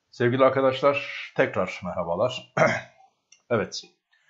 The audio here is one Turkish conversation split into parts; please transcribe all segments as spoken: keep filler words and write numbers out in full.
Sevgili arkadaşlar, tekrar merhabalar. Evet,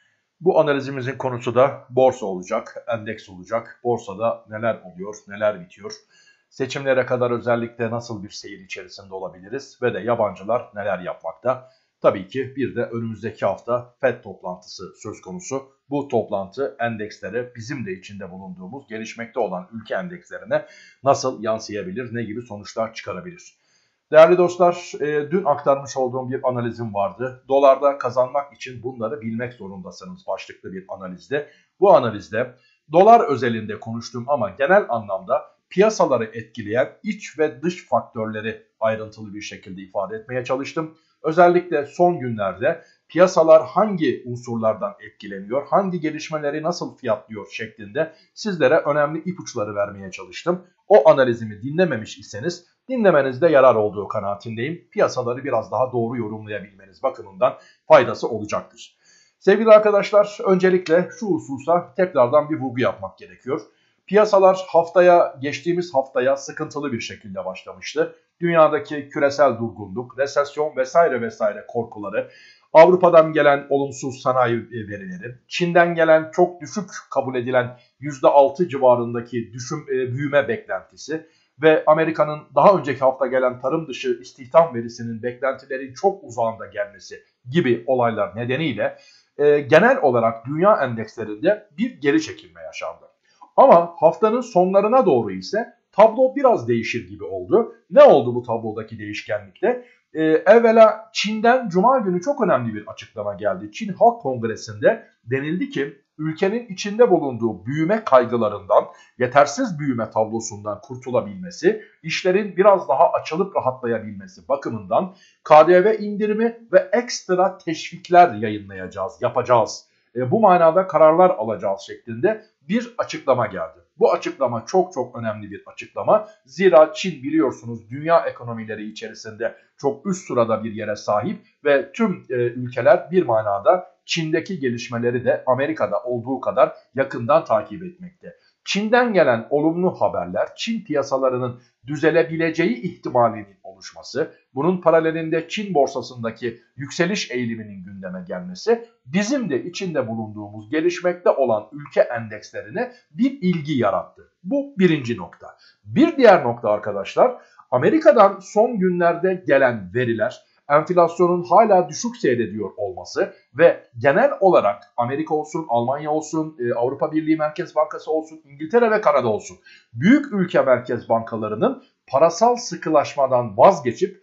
bu analizimizin konusu da borsa olacak, endeks olacak. Borsada neler oluyor, neler bitiyor? Seçimlere kadar özellikle nasıl bir seyir içerisinde olabiliriz ve de yabancılar neler yapmakta? Tabii ki bir de önümüzdeki hafta Fed toplantısı söz konusu. Bu toplantı endekslere, bizim de içinde bulunduğumuz gelişmekte olan ülke endekslerine nasıl yansıyabilir, ne gibi sonuçlar çıkarabilir? Değerli dostlar, e, dün aktarmış olduğum bir analizim vardı. Dolarda kazanmak için bunları bilmek zorundasınız başlıklı bir analizde. Bu analizde dolar özelinde konuştum ama genel anlamda piyasaları etkileyen iç ve dış faktörleri ayrıntılı bir şekilde ifade etmeye çalıştım. Özellikle son günlerde piyasalar hangi unsurlardan etkileniyor, hangi gelişmeleri nasıl fiyatlıyor şeklinde sizlere önemli ipuçları vermeye çalıştım. O analizimi dinlememiş iseniz dinlemenizde yarar olduğu kanaatindeyim. Piyasaları biraz daha doğru yorumlayabilmeniz bakımından faydası olacaktır. Sevgili arkadaşlar, öncelikle şu hususa tekrardan bir vurgu yapmak gerekiyor. Piyasalar haftaya, geçtiğimiz haftaya sıkıntılı bir şekilde başlamıştı. Dünyadaki küresel durgunluk, resesyon vesaire vesaire korkuları, Avrupa'dan gelen olumsuz sanayi verileri, Çin'den gelen çok düşük kabul edilen yüzde altı civarındaki düşüm, büyüme beklentisi ve Amerika'nın daha önceki hafta gelen tarım dışı istihdam verisinin beklentilerin çok uzağında gelmesi gibi olaylar nedeniyle e, genel olarak dünya endekslerinde bir geri çekilme yaşandı. Ama haftanın sonlarına doğru ise tablo biraz değişir gibi oldu. Ne oldu bu tablodaki değişkenlikte? Ee, evvela Çin'den Cuma günü çok önemli bir açıklama geldi. Çin Halk Kongresi'nde denildi ki ülkenin içinde bulunduğu büyüme kaygılarından, yetersiz büyüme tablosundan kurtulabilmesi, işlerin biraz daha açılıp rahatlayabilmesi bakımından K D V indirimi ve ekstra teşvikler yayınlayacağız, yapacağız. E, bu manada kararlar alacağız şeklinde bir açıklama geldi. Bu açıklama çok çok önemli bir açıklama. Zira Çin biliyorsunuz dünya ekonomileri içerisinde çok üst sırada bir yere sahip ve tüm e, ülkeler bir manada Çin'deki gelişmeleri de Amerika'da olduğu kadar yakından takip etmekte. Çin'den gelen olumlu haberler, Çin piyasalarının düzelebileceği ihtimalinin oluşması, bunun paralelinde Çin borsasındaki yükseliş eğiliminin gündeme gelmesi, bizim de içinde bulunduğumuz gelişmekte olan ülke endekslerine bir ilgi yarattı. Bu birinci nokta. Bir diğer nokta arkadaşlar, Amerika'dan son günlerde gelen veriler, enflasyonun hala düşük seyrediyor olması ve genel olarak Amerika olsun, Almanya olsun, Avrupa Birliği Merkez Bankası olsun, İngiltere ve Kanada olsun, büyük ülke merkez bankalarının parasal sıkılaşmadan vazgeçip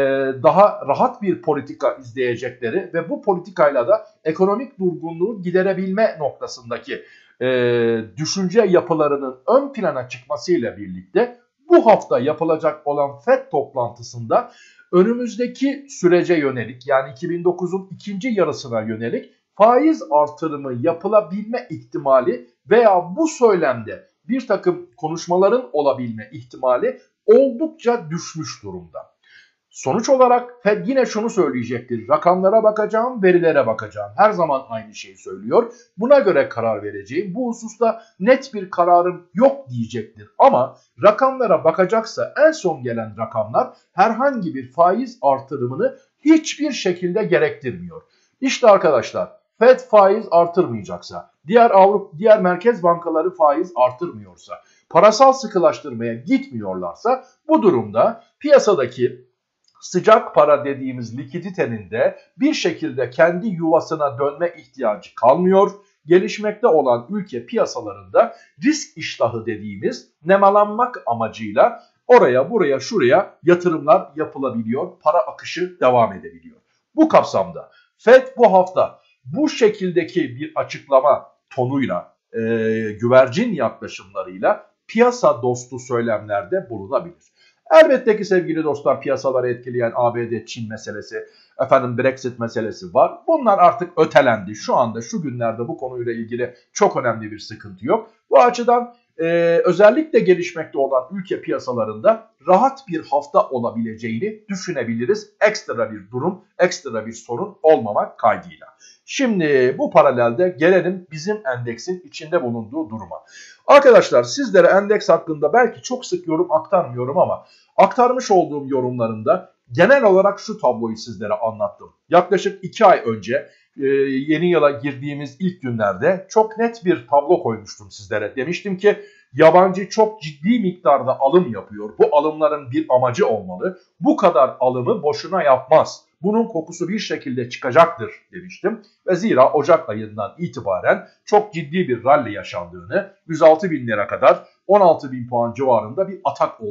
daha rahat bir politika izleyecekleri ve bu politikayla da ekonomik durgunluğu giderebilme noktasındaki düşünce yapılarının ön plana çıkmasıyla birlikte bu hafta yapılacak olan Fed toplantısında önümüzdeki sürece yönelik, yani iki bin dokuzun ikinci yarısına yönelik faiz artırımı yapılabilme ihtimali veya bu söylemde bir takım konuşmaların olabilme ihtimali oldukça düşmüş durumda. Sonuç olarak Fed yine şunu söyleyecektir. Rakamlara bakacağım, verilere bakacağım. Her zaman aynı şeyi söylüyor. Buna göre karar vereceğim. Bu hususta net bir kararım yok diyecektir. Ama rakamlara bakacaksa en son gelen rakamlar herhangi bir faiz artırımını hiçbir şekilde gerektirmiyor. İşte arkadaşlar, Fed faiz artırmayacaksa, diğer Avrupa diğer merkez bankaları faiz artırmıyorsa, parasal sıkılaştırmaya gitmiyorlarsa bu durumda piyasadaki sıcak para dediğimiz likiditenin de bir şekilde kendi yuvasına dönme ihtiyacı kalmıyor. Gelişmekte olan ülke piyasalarında risk iştahı dediğimiz nemalanmak amacıyla oraya buraya şuraya yatırımlar yapılabiliyor. Para akışı devam edebiliyor. Bu kapsamda Fed bu hafta bu şekildeki bir açıklama tonuyla, e, güvercin yaklaşımlarıyla piyasa dostu söylemlerde bulunabilir. Elbette ki sevgili dostlar, piyasaları etkileyen A B D-Çin meselesi, efendim Brexit meselesi var. Bunlar artık ötelendi. Şu anda şu günlerde bu konuyla ilgili çok önemli bir sıkıntı yok. Bu açıdan e, özellikle gelişmekte olan ülke piyasalarında rahat bir hafta olabileceğini düşünebiliriz. Ekstra bir durum, ekstra bir sorun olmamak kaydıyla. Şimdi bu paralelde gelelim bizim endeksin içinde bulunduğu duruma. Arkadaşlar, sizlere endeks hakkında belki çok sık yorum aktarmıyorum ama aktarmış olduğum yorumlarımda genel olarak şu tabloyu sizlere anlattım. Yaklaşık iki ay önce e, yeni yıla girdiğimiz ilk günlerde çok net bir tablo koymuştum sizlere. Demiştim ki yabancı çok ciddi miktarda alım yapıyor. Bu alımların bir amacı olmalı. Bu kadar alımı boşuna yapmaz. Bunun kokusu bir şekilde çıkacaktır demiştim. Ve zira Ocak ayından itibaren çok ciddi bir rally yaşandığını, yüz altı binlere kadar on altı bin puan civarında bir atak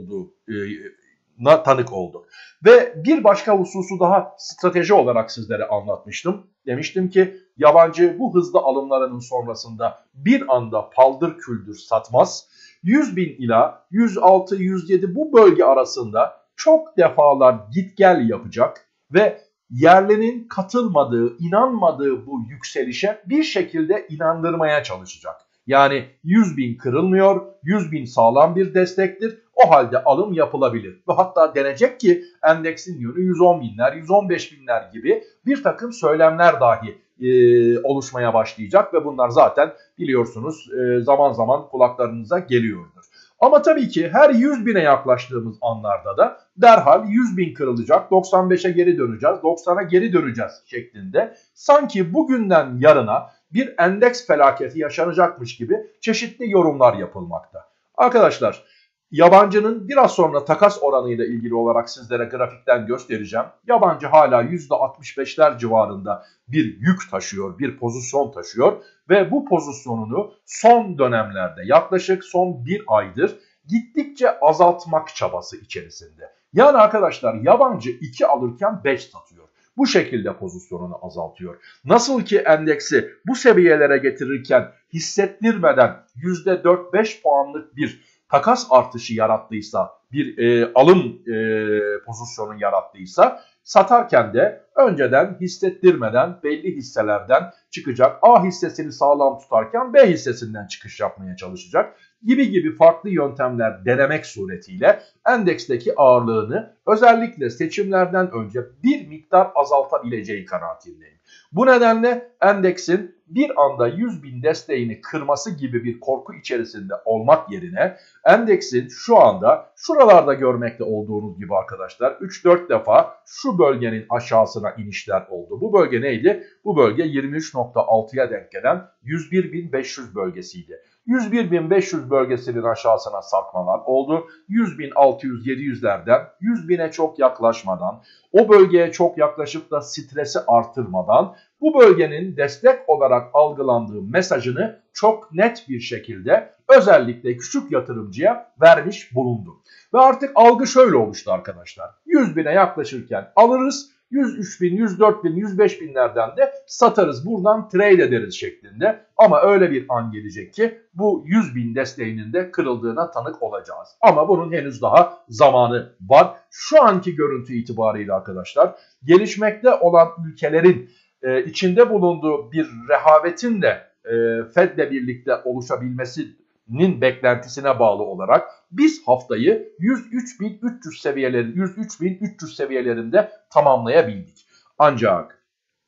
olduğuna tanık olduk. Ve bir başka hususu daha strateji olarak sizlere anlatmıştım. Demiştim ki yabancı bu hızlı alımlarının sonrasında bir anda paldır küldür satmaz. yüz bin ila yüz altı yüz yedi bu bölge arasında çok defalar git gel yapacak ve yerlinin katılmadığı, inanmadığı bu yükselişe bir şekilde inandırmaya çalışacak. Yani yüz bin kırılmıyor, yüz bin sağlam bir destektir. O halde alım yapılabilir. Ve hatta denecek ki endeksin yönü yüz on binler, yüz on beş binler gibi bir takım söylemler dahi e, oluşmaya başlayacak. Ve bunlar zaten biliyorsunuz e, zaman zaman kulaklarınıza geliyordur. Ama tabii ki her yüz bine yaklaştığımız anlarda da derhal yüz bin kırılacak, doksan beşe geri döneceğiz, doksana geri döneceğiz şeklinde sanki bugünden yarına bir endeks felaketi yaşanacakmış gibi çeşitli yorumlar yapılmakta. Arkadaşlar yabancının biraz sonra takas oranıyla ilgili olarak sizlere grafikten göstereceğim. Yabancı hala yüzde altmış beşler civarında bir yük taşıyor, bir pozisyon taşıyor ve bu pozisyonunu son dönemlerde yaklaşık son bir aydır gittikçe azaltmak çabası içerisinde. Yani arkadaşlar yabancı iki alırken beş satıyor. Bu şekilde pozisyonunu azaltıyor. Nasıl ki endeksi bu seviyelere getirirken hissettirmeden yüzde dört beş puanlık bir takas artışı yarattıysa, bir e, alım e, pozisyonu yarattıysa satarken de önceden hissettirmeden belli hisselerden çıkacak. A hissesini sağlam tutarken B hissesinden çıkış yapmaya çalışacak gibi gibi farklı yöntemler denemek suretiyle endeksteki ağırlığını özellikle seçimlerden önce bir miktar azaltabileceği kanaatindeyim. Bu nedenle endeksin bir anda yüz bin desteğini kırması gibi bir korku içerisinde olmak yerine endeksin şu anda şuralarda görmekte olduğunuz gibi arkadaşlar üç dört defa şu bölgenin aşağısına inişler oldu. Bu bölge neydi? Bu bölge yirmi üç nokta altıya denk gelen yüz bir bin beş yüz bölgesiydi. yüz bir bin beş yüz bölgesinin aşağısına sarkmalar oldu. yüz bin altı yüz yedi yüzlerden yüz bine çok yaklaşmadan, o bölgeye çok yaklaşıp da stresi artırmadan bu bölgenin destek olarak algılandığı mesajını çok net bir şekilde özellikle küçük yatırımcıya vermiş bulundu. Ve artık algı şöyle oluştu arkadaşlar. yüz bine yaklaşırken alırız, yüz üç bin, yüz dört bin, yüz beş binlerden de satarız, buradan trade ederiz şeklinde. Ama öyle bir an gelecek ki bu yüz bin desteğinin de kırıldığına tanık olacağız. Ama bunun henüz daha zamanı var. Şu anki görüntü itibariyle arkadaşlar gelişmekte olan ülkelerin e, içinde bulunduğu bir rehavetin de e, Fed'le birlikte oluşabilmesinin beklentisine bağlı olarak biz haftayı yüz üç bin üç yüz seviyeleri, yüz üç bin üç yüz seviyelerinde tamamlayabildik. Ancak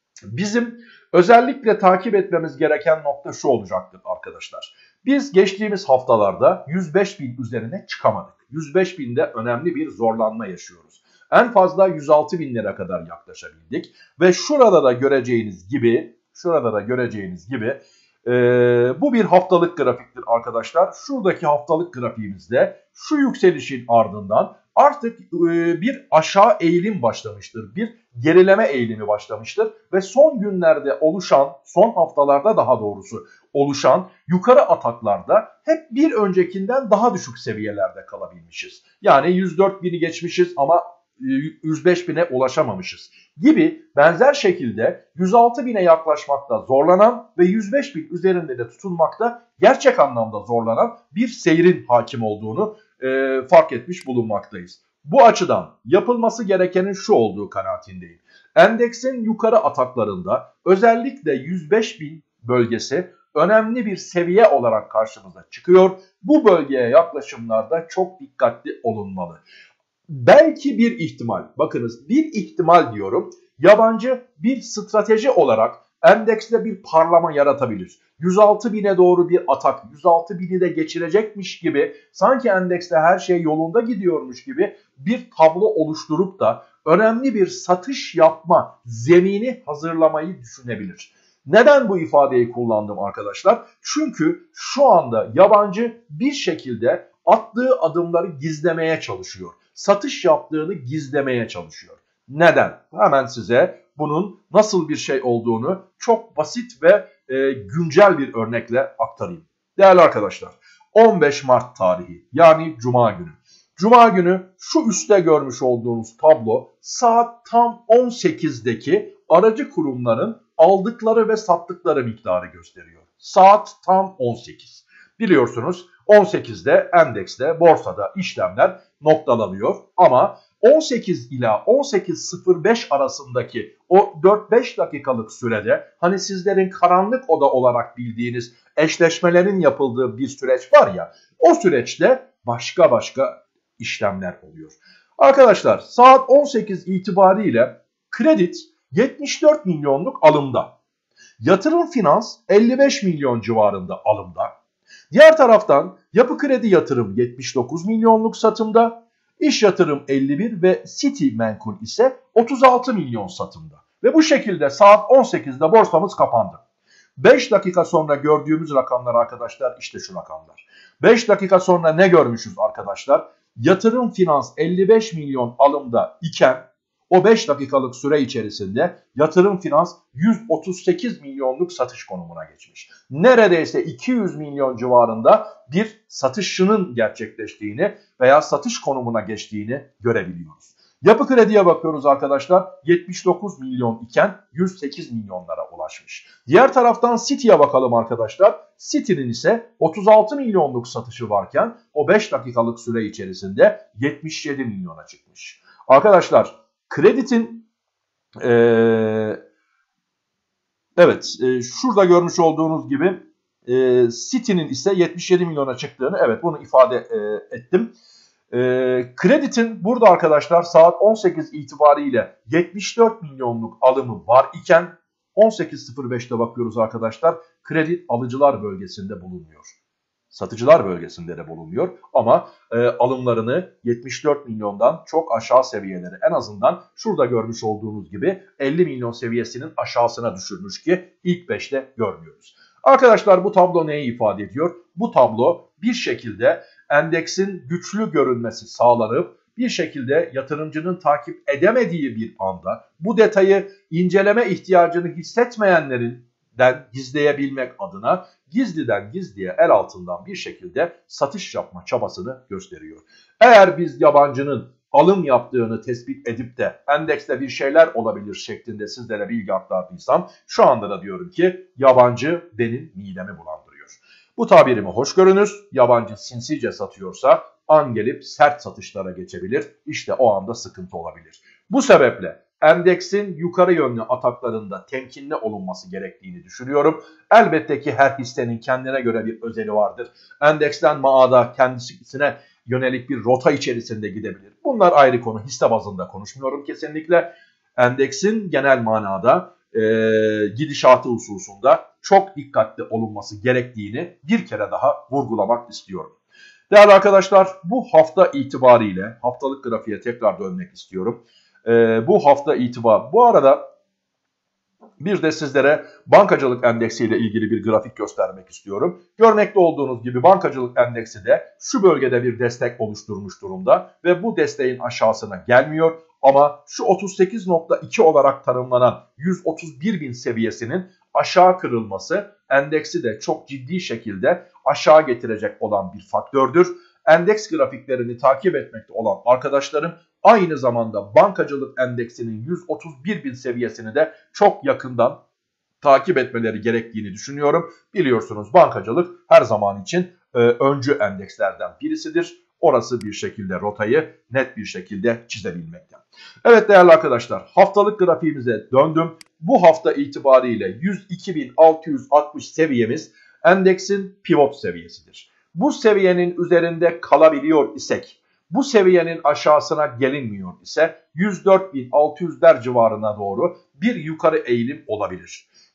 bizim özellikle takip etmemiz gereken nokta şu olacaktır arkadaşlar. Biz geçtiğimiz haftalarda yüz beş bin üzerine çıkamadık. yüz beş binde önemli bir zorlanma yaşıyoruz. En fazla yüz altı binlere kadar yaklaşabildik ve şurada da göreceğiniz gibi, şurada da göreceğiniz gibi e, bu bir haftalık grafiktir arkadaşlar. Şuradaki haftalık grafiğimizde şu yükselişin ardından artık e, bir aşağı eğilim başlamıştır. Bir gerileme eğilimi başlamıştır ve son günlerde oluşan, son haftalarda daha doğrusu oluşan yukarı ataklarda hep bir öncekinden daha düşük seviyelerde kalabilmişiz. Yani yüz dört bini geçmişiz ama yüz beş bine ulaşamamışız gibi benzer şekilde yüz altı bine yaklaşmakta zorlanan ve yüz beş bin üzerinde de tutulmakta gerçek anlamda zorlanan bir seyrin hakim olduğunu e, fark etmiş bulunmaktayız. Bu açıdan yapılması gerekenin şu olduğu kanaatindeyim. Endeksin yukarı ataklarında özellikle yüz beş bin bölgesi önemli bir seviye olarak karşımıza çıkıyor. Bu bölgeye yaklaşımlarda çok dikkatli olunmalı. Belki bir ihtimal, bakınız bir ihtimal diyorum, yabancı bir strateji olarak endekste bir parlama yaratabilir. yüz altı bine doğru bir atak, yüz altı bini de geçirecekmiş gibi, sanki endekste her şey yolunda gidiyormuş gibi bir tablo oluşturup da önemli bir satış yapma zemini hazırlamayı düşünebilir. Neden bu ifadeyi kullandım arkadaşlar? Çünkü şu anda yabancı bir şekilde attığı adımları gizlemeye çalışıyor. Satış yaptığını gizlemeye çalışıyor. Neden? Hemen size bunun nasıl bir şey olduğunu çok basit ve e, güncel bir örnekle aktarayım. Değerli arkadaşlar, on beş Mart tarihi, yani Cuma günü. Cuma günü şu üstte görmüş olduğunuz tablo saat tam on sekizdeki aracı kurumların aldıkları ve sattıkları miktarı gösteriyor. Saat tam on sekiz. Biliyorsunuz on sekizde endekste, borsada işlemler noktalanıyor ama on sekiz ila on sekiz sıfır beş arasındaki o dört beş dakikalık sürede, hani sizlerin karanlık oda olarak bildiğiniz eşleşmelerin yapıldığı bir süreç var ya, o süreçte başka başka işlemler oluyor. Arkadaşlar, saat on sekiz itibariyle Kredit yetmiş dört milyonluk alımda. Yatırım Finans elli beş milyon civarında alımda. Diğer taraftan Yapı Kredi Yatırım yetmiş dokuz milyonluk satımda. İş Yatırım elli bir ve City Menkul ise otuz altı milyon satımda. Ve bu şekilde saat on sekizde borsamız kapandı. beş dakika sonra gördüğümüz rakamlar arkadaşlar, işte şu rakamlar. beş dakika sonra ne görmüşüz arkadaşlar? Yatırım Finans elli beş milyon alımda iken o beş dakikalık süre içerisinde Yatırım Finans yüz otuz sekiz milyonluk satış konumuna geçmiş. Neredeyse iki yüz milyon civarında bir satışının gerçekleştiğini veya satış konumuna geçtiğini görebiliyoruz. Yapı Kredi'ye bakıyoruz arkadaşlar, yetmiş dokuz milyon iken yüz sekiz milyonlara ulaşmış. Diğer taraftan City'ye bakalım arkadaşlar. City'nin ise otuz altı milyonluk satışı varken o beş dakikalık süre içerisinde yetmiş yedi milyona çıkmış. Arkadaşlar, Kredit'in ee, evet e, şurada görmüş olduğunuz gibi e, City'nin ise yetmiş yedi milyona çıktığını, evet, bunu ifade e, ettim. E, Kredit'in burada arkadaşlar saat on sekiz itibariyle yetmiş dört milyonluk alımı var iken on sekiz sıfır beşte bakıyoruz arkadaşlar, Kredit alıcılar bölgesinde bulunmuyor. Satıcılar bölgesinde de bulunuyor ama e, alımlarını yetmiş dört milyondan çok aşağı seviyelere, en azından şurada görmüş olduğunuz gibi elli milyon seviyesinin aşağısına düşürmüş ki ilk beşte görmüyoruz. Arkadaşlar, bu tablo neyi ifade ediyor? Bu tablo bir şekilde endeksin güçlü görünmesi sağlanıp bir şekilde yatırımcının takip edemediği bir anda bu detayı inceleme ihtiyacını hissetmeyenlerin den gizleyebilmek adına gizliden gizliye el altından bir şekilde satış yapma çabasını gösteriyor. Eğer biz yabancının alım yaptığını tespit edip de endekste bir şeyler olabilir şeklinde sizlere bilgi aktardıysam, şu anda da diyorum ki yabancı benim midemi bulandırıyor. Bu tabirimi hoş görünüz. Yabancı sinsice satıyorsa an gelip sert satışlara geçebilir. İşte o anda sıkıntı olabilir. Bu sebeple endeksin yukarı yönlü ataklarında temkinli olunması gerektiğini düşünüyorum. Elbette ki her hissenin kendine göre bir özeli vardır. Endeksten maada kendisine yönelik bir rota içerisinde gidebilir. Bunlar ayrı konu. Hisse bazında konuşmuyorum kesinlikle. Endeksin genel manada e, gidişatı hususunda çok dikkatli olunması gerektiğini bir kere daha vurgulamak istiyorum. Değerli arkadaşlar, bu hafta itibariyle haftalık grafiğe tekrar dönmek istiyorum. Ee, bu hafta itibar. Bu arada bir de sizlere bankacılık endeksi ile ilgili bir grafik göstermek istiyorum. Görmekte olduğunuz gibi bankacılık endeksi de şu bölgede bir destek oluşturmuş durumda ve bu desteğin aşağısına gelmiyor. Ama şu otuz sekiz nokta iki olarak tanımlanan yüz otuz bir bin seviyesinin aşağı kırılması endeksi de çok ciddi şekilde aşağı getirecek olan bir faktördür. Endeks grafiklerini takip etmekte olan arkadaşlarım aynı zamanda bankacılık endeksinin yüz otuz bir bin seviyesini de çok yakından takip etmeleri gerektiğini düşünüyorum. Biliyorsunuz bankacılık her zaman için e, öncü endekslerden birisidir. Orası bir şekilde rotayı net bir şekilde çizebilmekte. Evet değerli arkadaşlar, haftalık grafiğimize döndüm. Bu hafta itibariyle yüz iki bin altı yüz altmış seviyemiz endeksin pivot seviyesidir. Bu seviyenin üzerinde kalabiliyor isek, bu seviyenin aşağısına gelinmiyor ise yüz dört bin altı yüzler civarına doğru bir yukarı eğilim olabilir.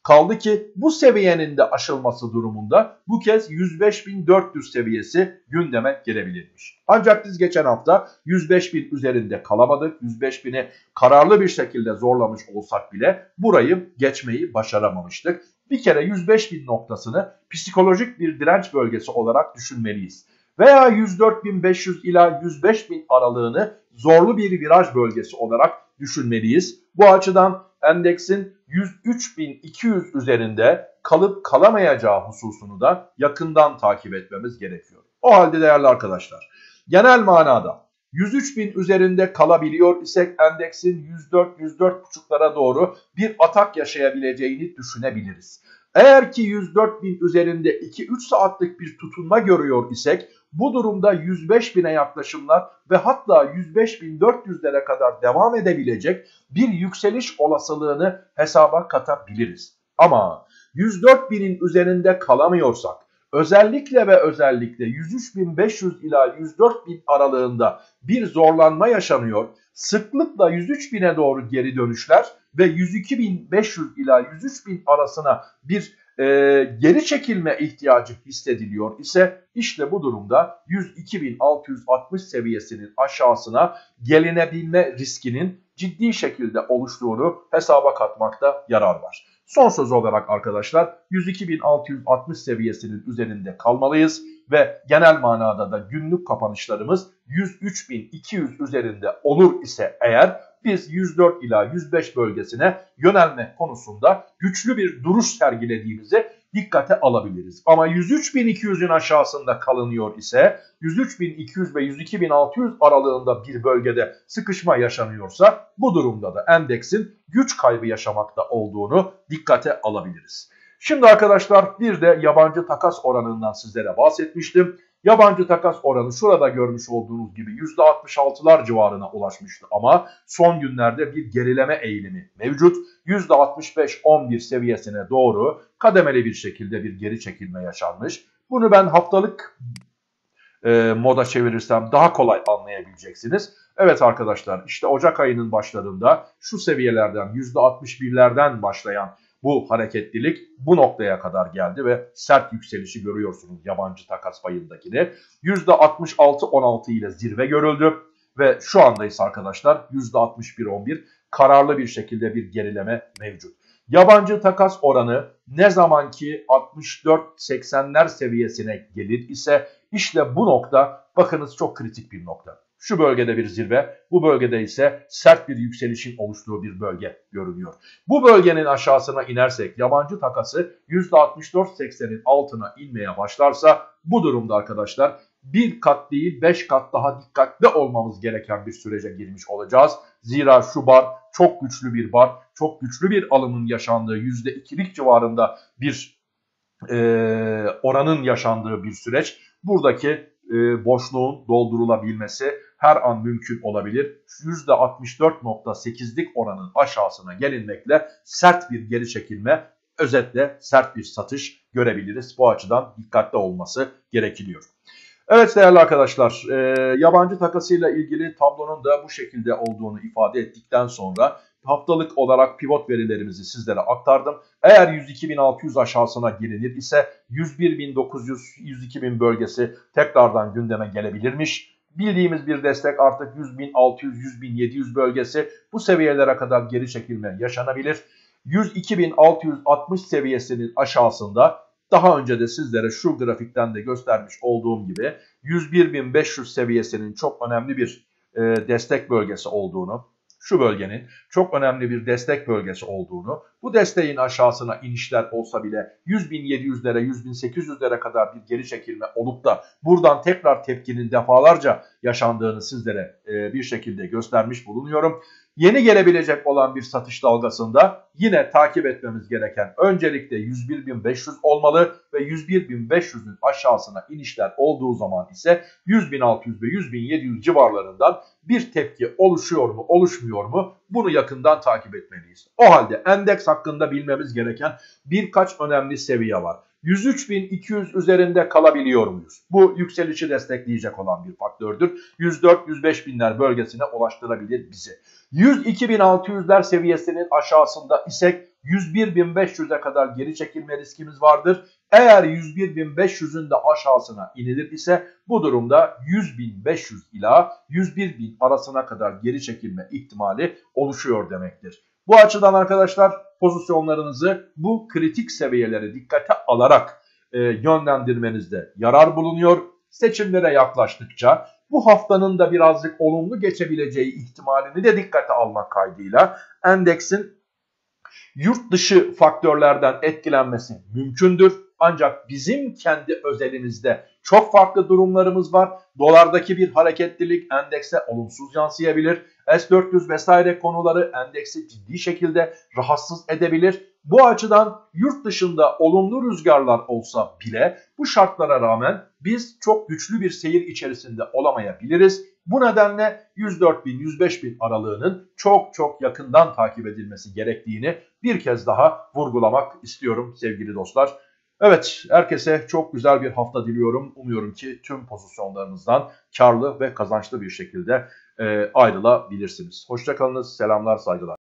Kaldı ki bu seviyenin de aşılması durumunda bu kez yüz beş bin dört yüz seviyesi gündeme gelebilirmiş. Ancak biz geçen hafta yüz beş bin üzerinde kalamadık. yüz beş bini kararlı bir şekilde zorlamış olsak bile burayı geçmeyi başaramamıştık. Bir kere yüz beş bin noktasını psikolojik bir direnç bölgesi olarak düşünmeliyiz. Veya yüz dört bin beş yüz ila yüz beş bin aralığını zorlu bir viraj bölgesi olarak düşünmeliyiz. Bu açıdan endeksin yüz üç bin iki yüz üzerinde kalıp kalamayacağı hususunu da yakından takip etmemiz gerekiyor. O halde değerli arkadaşlar, genel manada yüz üç bin üzerinde kalabiliyor isek endeksin yüz dört yüz dört buçuklara doğru bir atak yaşayabileceğini düşünebiliriz. Eğer ki yüz dört bin üzerinde iki üç saatlik bir tutunma görüyor isek bu durumda yüz beş bine yaklaşımlar ve hatta yüz beş bin dört yüzlere kadar devam edebilecek bir yükseliş olasılığını hesaba katabiliriz. Ama yüz dört binin üzerinde kalamıyorsak, özellikle ve özellikle yüz üç bin beş yüz ila yüz dört bin aralığında bir zorlanma yaşanıyor, sıklıkla yüz üç bine doğru geri dönüşler ve yüz iki bin beş yüz ila yüz üç bin arasına bir e, geri çekilme ihtiyacı hissediliyor ise işte bu durumda yüz iki bin altı yüz altmış seviyesinin aşağısına gelinebilme riskinin ciddi şekilde oluştuğunu hesaba katmakta yarar var. Son söz olarak arkadaşlar yüz iki bin altı yüz altmış seviyesinin üzerinde kalmalıyız ve genel manada da günlük kapanışlarımız yüz üç bin iki yüz üzerinde olur ise eğer biz yüz dört ila yüz beş bölgesine yönelme konusunda güçlü bir duruş sergilediğimizi dikkate alabiliriz. Ama yüz üç bin iki yüzün aşağısında kalınıyor ise yüz üç bin iki yüz ve yüz iki bin altı yüz aralığında bir bölgede sıkışma yaşanıyorsa bu durumda da endeksin güç kaybı yaşamakta olduğunu dikkate alabiliriz. Şimdi arkadaşlar bir de yabancı takas oranından sizlere bahsetmiştim. Yabancı takas oranı şurada görmüş olduğunuz gibi yüzde altmış altılar civarına ulaşmıştı ama son günlerde bir gerileme eğilimi mevcut. yüzde altmış beş on bir seviyesine doğru kademeli bir şekilde bir geri çekilme yaşanmış. Bunu ben haftalık e, moda çevirirsem daha kolay anlayabileceksiniz. Evet arkadaşlar işte Ocak ayının başlarında şu seviyelerden yüzde altmış birlerden başlayan bu hareketlilik bu noktaya kadar geldi ve sert yükselişi görüyorsunuz yabancı takas payındakini. yüzde altmış altı on altı ile zirve görüldü ve şu andayız arkadaşlar yüzde altmış bir on bir kararlı bir şekilde bir gerileme mevcut. Yabancı takas oranı ne zaman ki altmış dört seksenler seviyesine gelir ise işte bu nokta bakınız çok kritik bir nokta. Şu bölgede bir zirve, bu bölgede ise sert bir yükselişin oluştuğu bir bölge görünüyor. Bu bölgenin aşağısına inersek yabancı takası yüzde altmış dört seksenin altına inmeye başlarsa bu durumda arkadaşlar bir kat değil beş kat daha dikkatli olmamız gereken bir sürece girmiş olacağız. Zira şu bar çok güçlü bir bar, çok güçlü bir alımın yaşandığı yüzde ikilik civarında bir e, oranın yaşandığı bir süreç. Buradaki e, boşluğun doldurulabilmesi her an mümkün olabilir. yüzde altmış dört nokta sekizlik oranın aşağısına gelinmekle sert bir geri çekilme, özetle sert bir satış görebiliriz. Bu açıdan dikkatli olması gerekiliyor. Evet değerli arkadaşlar, e, yabancı takasıyla ilgili tablonun da bu şekilde olduğunu ifade ettikten sonra haftalık olarak pivot verilerimizi sizlere aktardım. Eğer yüz iki bin altı yüz aşağısına gelinir ise yüz bir bin dokuz yüz yüz iki bin bölgesi tekrardan gündeme gelebilirmiş. Bildiğimiz bir destek artık yüz bin altı yüz yüz bin yedi yüz bölgesi, bu seviyelere kadar geri çekilme yaşanabilir. yüz iki bin altı yüz altmış seviyesinin aşağısında daha önce de sizlere şu grafikten de göstermiş olduğum gibi yüz bir bin beş yüz seviyesinin çok önemli bir e, destek bölgesi olduğunu, şu bölgenin çok önemli bir destek bölgesi olduğunu, bu desteğin aşağısına inişler olsa bile yüz bin yedi yüzlere yüz bin sekiz yüzlere kadar bir geri çekilme olup da buradan tekrar tepkinin defalarca yaşandığını sizlere e, bir şekilde göstermiş bulunuyorum. Yeni gelebilecek olan bir satış dalgasında yine takip etmemiz gereken öncelikle yüz bir bin beş yüz olmalı ve yüz bir bin beş yüzün aşağısına inişler olduğu zaman ise yüz bin altı yüz ve yüz bin yedi yüz civarlarından bir tepki oluşuyor mu oluşmuyor mu bunu yakından takip etmeliyiz. O halde endeks hakkında bilmemiz gereken birkaç önemli seviye var. yüz üç bin iki yüz üzerinde kalabiliyor muyuz? Bu yükselişi destekleyecek olan bir faktördür. yüz dört yüz beş binler bölgesine ulaştırabilir bizi. yüz iki bin altı yüzler seviyesinin aşağısında isek yüz bir bin beş yüze kadar geri çekilme riskimiz vardır. Eğer yüz bir bin beş yüzün de aşağısına inilir ise bu durumda yüz bin beş yüz ila yüz bir bin arasına kadar geri çekilme ihtimali oluşuyor demektir. Bu açıdan arkadaşlar pozisyonlarınızı bu kritik seviyeleri dikkate alarak e, yönlendirmenizde yarar bulunuyor. Seçimlere yaklaştıkça bu haftanın da birazcık olumlu geçebileceği ihtimalini de dikkate almak kaydıyla endeksin yurt dışı faktörlerden etkilenmesi mümkündür. Ancak bizim kendi özelimizde çok farklı durumlarımız var. Dolardaki bir hareketlilik endekse olumsuz yansıyabilir. S dört yüz vesaire konuları endeksi ciddi şekilde rahatsız edebilir. Bu açıdan yurt dışında olumlu rüzgarlar olsa bile bu şartlara rağmen biz çok güçlü bir seyir içerisinde olamayabiliriz. Bu nedenle yüz dört bin yüz beş bin aralığının çok çok yakından takip edilmesi gerektiğini bir kez daha vurgulamak istiyorum sevgili dostlar. Evet, herkese çok güzel bir hafta diliyorum. Umuyorum ki tüm pozisyonlarınızdan karlı ve kazançlı bir şekilde e, ayrılabilirsiniz. Hoşça kalınız, selamlar, saygılar.